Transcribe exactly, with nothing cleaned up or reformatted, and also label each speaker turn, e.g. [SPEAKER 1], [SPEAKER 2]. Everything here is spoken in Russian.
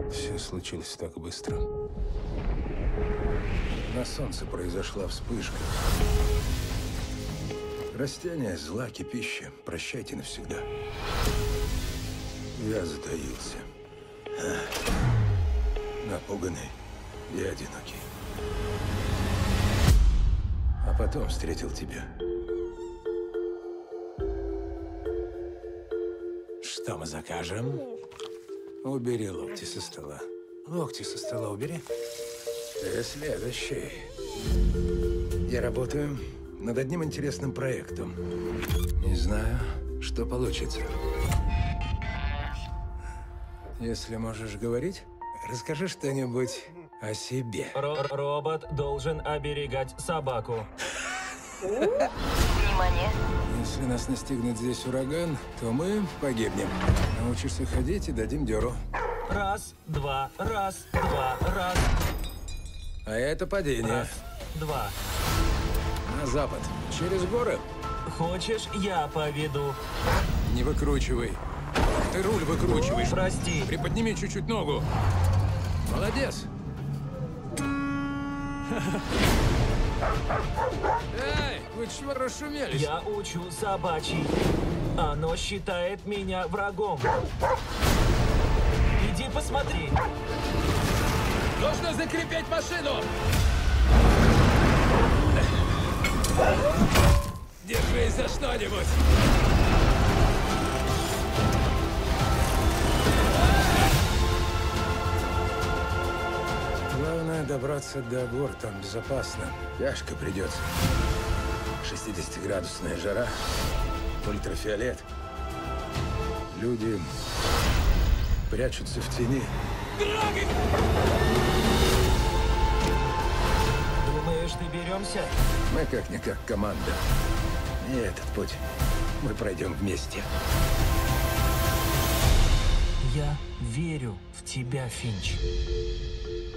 [SPEAKER 1] Все случилось так быстро. На солнце произошла вспышка. Растения, злаки, пища. Прощайте навсегда. Я затаился. Напуганный и одинокий. А потом встретил тебя. Что мы закажем? Убери локти со стола. Локти со стола убери. Ты следующий. Я работаю над одним интересным проектом. Не знаю, что получится. Если можешь говорить, расскажи что-нибудь о себе.
[SPEAKER 2] Ро- робот должен оберегать собаку.
[SPEAKER 3] Внимание!
[SPEAKER 1] Если нас настигнет здесь ураган, то мы погибнем. Научишься ходить и дадим дёру.
[SPEAKER 2] Раз, два, раз, два, раз,
[SPEAKER 1] А это падение.
[SPEAKER 2] раз, два.
[SPEAKER 1] На запад. Через горы.
[SPEAKER 2] Хочешь, я поведу?
[SPEAKER 1] Не выкручивай. Ты руль выкручиваешь.
[SPEAKER 2] Прости.
[SPEAKER 1] Приподними чуть-чуть ногу. Молодец. Эй, вы чего расшумелись?
[SPEAKER 2] Я учу собачий. Оно считает меня врагом. Иди посмотри.
[SPEAKER 1] Нужно закрепить машину. Держись за что-нибудь. Главное добраться до гор, там безопасно. Тяжко придется. шестидесятиградусная жара, ультрафиолет. Люди прячутся в тени.
[SPEAKER 2] Думаешь, доберемся?
[SPEAKER 1] Мы как-никак команда. И этот путь мы пройдем вместе.
[SPEAKER 2] Я верю в тебя, Финч.